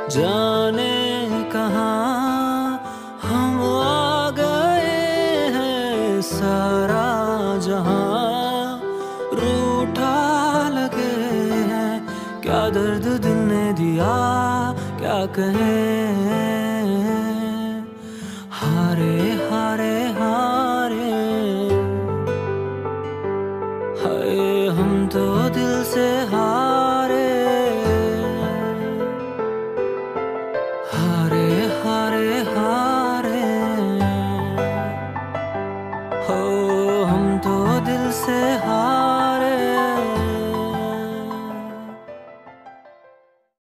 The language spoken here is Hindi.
जाने कहाँ हम आ गए हैं, सारा जहां रूठा लगे हैं। क्या दर्द दिल ने दिया, क्या कहें। हारे हारे